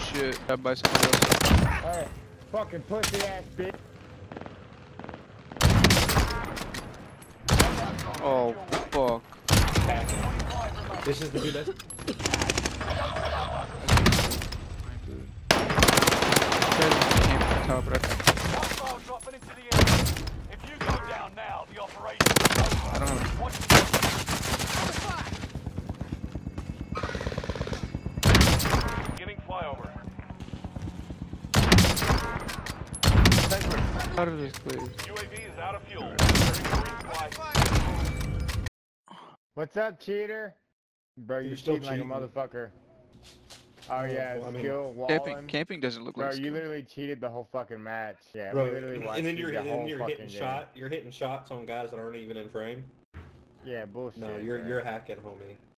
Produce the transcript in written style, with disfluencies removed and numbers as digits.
shit. Got by somebody else. Alright. Fucking pussy ass bitch. Oh, fuck. This is the dude that's... Top right. Hostile dropping into the area. If you go down now, the operation is over. I don't have Beginning flyover. out of this, please. UAV is out of fuel. What's up, cheater? Bro, you're still cheating like a cheating. motherfucker. Oh yeah, well, I mean, skill walling. Camping doesn't look Bro, like you skill. literally cheated the whole fucking match. Yeah, Bro, we literally watched and then you you're, the whole hitting fucking game. You're hitting shots on guys that aren't even in frame. Yeah, bullshit. No, you're hacking, homie.